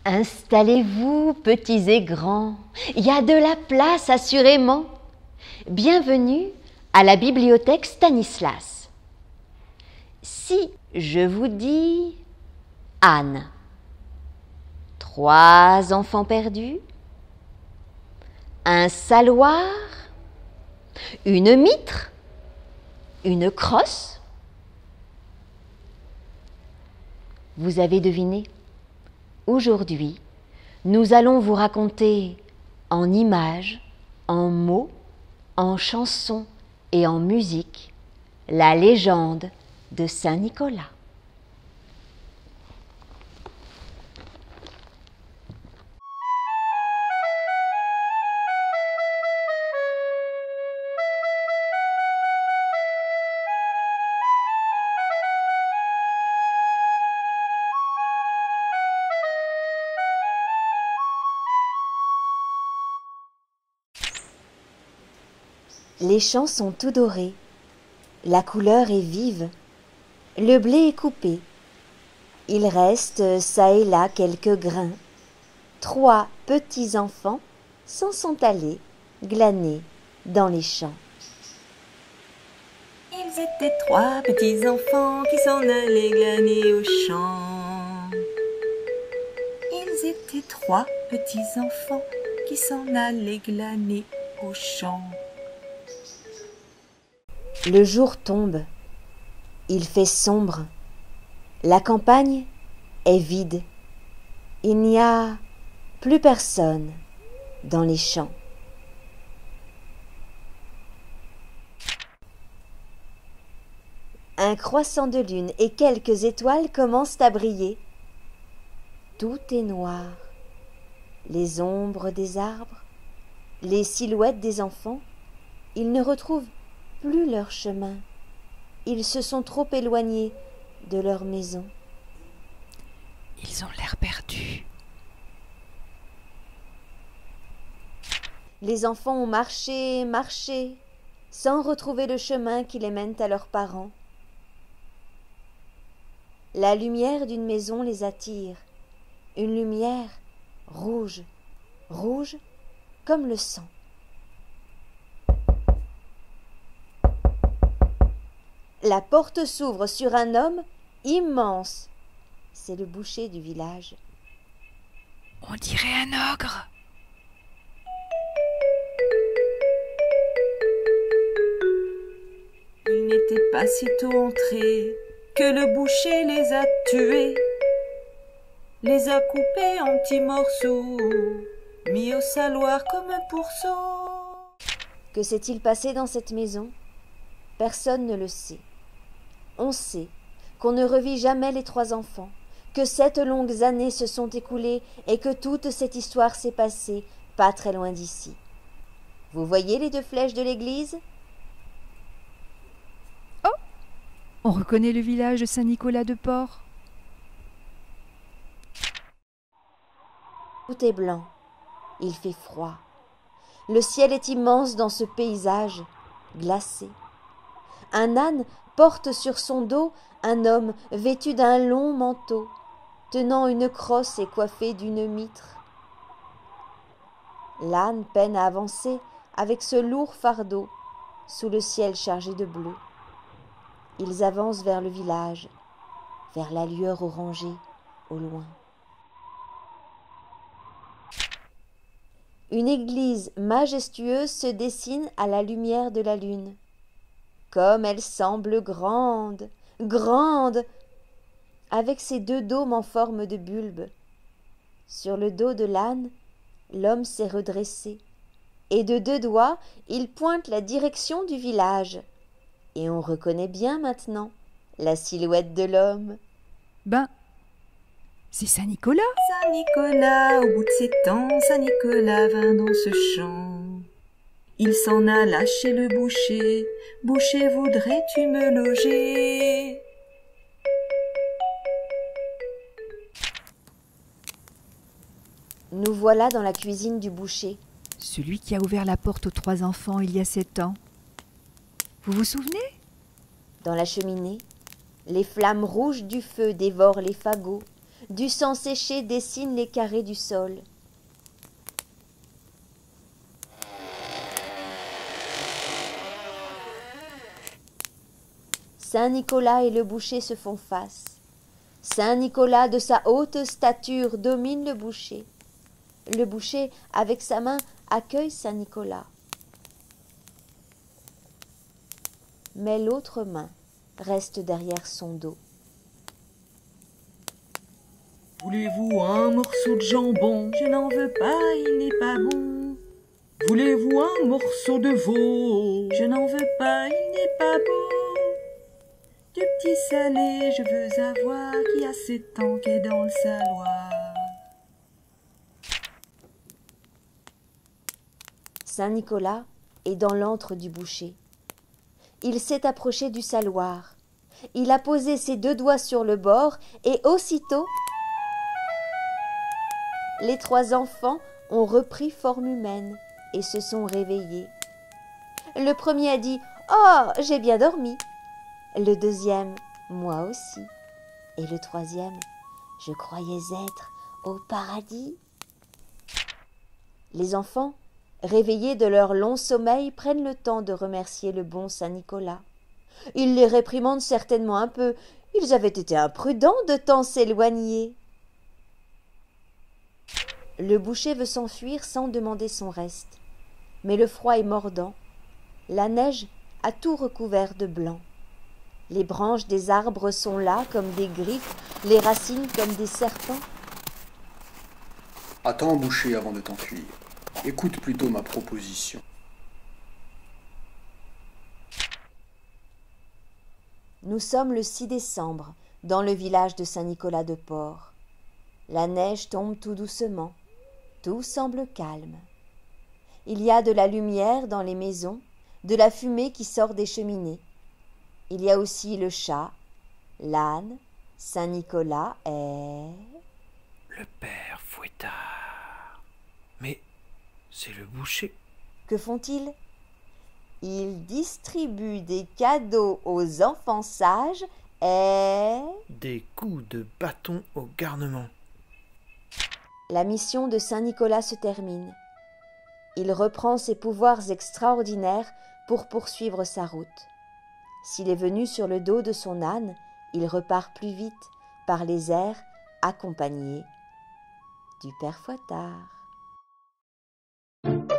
Installez-vous, petits et grands, il y a de la place assurément. Bienvenue à la bibliothèque Stanislas. Si je vous dis Anne, 3 enfants perdus, un saloir, une mitre, une crosse, vous avez deviné? Aujourd'hui, nous allons vous raconter en images, en mots, en chansons et en musique la légende de Saint Nicolas. Les champs sont tout dorés, la couleur est vive, le blé est coupé. Il reste çà et là quelques grains. 3 petits enfants s'en sont allés glaner dans les champs. Ils étaient 3 petits enfants qui s'en allaient glaner au champ. Ils étaient 3 petits enfants qui s'en allaient glaner au champ. Le jour tombe, il fait sombre, la campagne est vide, il n'y a plus personne dans les champs. Un croissant de lune et quelques étoiles commencent à briller. Tout est noir, les ombres des arbres, les silhouettes des enfants, ils ne retrouvent plus leur chemin. Ils se sont trop éloignés de leur maison. Ils ont l'air perdus. Les enfants ont marché, marché, sans retrouver le chemin qui les mène à leurs parents. La lumière d'une maison les attire, une lumière rouge, rouge comme le sang. La porte s'ouvre sur un homme immense. C'est le boucher du village. On dirait un ogre. Ils n'étaient pas si tôt entrés que le boucher les a tués, les a coupés en petits morceaux, mis au saloir comme un pourceau. Que s'est-il passé dans cette maison? Personne ne le sait. On sait qu'on ne revit jamais les 3 enfants, que 7 longues années se sont écoulées et que toute cette histoire s'est passée pas très loin d'ici. Vous voyez les 2 flèches de l'église? Oh! On reconnaît le village de Saint-Nicolas-de-Port. Tout est blanc, il fait froid. Le ciel est immense dans ce paysage glacé. Un âne porte sur son dos un homme vêtu d'un long manteau, tenant une crosse et coiffé d'une mitre. L'âne peine à avancer avec ce lourd fardeau sous le ciel chargé de bleu. Ils avancent vers le village, vers la lueur orangée au loin. Une église majestueuse se dessine à la lumière de la lune. Comme elle semble grande, grande, avec ses 2 dômes en forme de bulbe. Sur le dos de l'âne, l'homme s'est redressé, et de 2 doigts, il pointe la direction du village. Et on reconnaît bien maintenant la silhouette de l'homme. Ben, c'est Saint-Nicolas. Saint-Nicolas, au bout de ses temps, Saint-Nicolas vint dans ce champ. Il s'en alla chez le boucher. Boucher, voudrais-tu me loger? Nous voilà dans la cuisine du boucher. Celui qui a ouvert la porte aux 3 enfants il y a 7 ans. Vous vous souvenez? Dans la cheminée, les flammes rouges du feu dévorent les fagots. Du sang séché dessine les carrés du sol. Saint Nicolas et le boucher se font face. Saint Nicolas, de sa haute stature, domine le boucher. Le boucher, avec sa main, accueille Saint Nicolas. Mais l'autre main reste derrière son dos. Voulez-vous un morceau de jambon? Je n'en veux pas, il n'est pas bon. Voulez-vous un morceau de veau? Je n'en veux pas, il n'est pas beau. Du petit salé, je veux avoir, qui a 7 ans, qui est dans le saloir. Saint Nicolas est dans l'antre du boucher. Il s'est approché du saloir. Il a posé ses 2 doigts sur le bord et aussitôt, les 3 enfants ont repris forme humaine et se sont réveillés. Le premier a dit « Oh, j'ai bien dormi !» Le deuxième « Moi aussi !» Et le troisième « Je croyais être au paradis !» Les enfants, réveillés de leur long sommeil, prennent le temps de remercier le bon Saint Nicolas. Ils les réprimandent certainement un peu. Ils avaient été imprudents de tant s'éloigner. Le boucher veut s'enfuir sans demander son reste. Mais le froid est mordant. La neige a tout recouvert de blanc. Les branches des arbres sont là comme des griffes, les racines comme des serpents. Attends, boucher, avant de t'enfuir. Écoute plutôt ma proposition. Nous sommes le 6 décembre, dans le village de Saint-Nicolas-de-Port. La neige tombe tout doucement. Tout semble calme. Il y a de la lumière dans les maisons, de la fumée qui sort des cheminées. Il y a aussi le chat, l'âne, Saint-Nicolas et... Le père Fouettard. Mais c'est le boucher. Que font-ils? Ils distribuent des cadeaux aux enfants sages et... Des coups de bâton au garnement. La mission de Saint Nicolas se termine. Il reprend ses pouvoirs extraordinaires pour poursuivre sa route. S'il est venu sur le dos de son âne, il repart plus vite par les airs, accompagné du père Fouettard.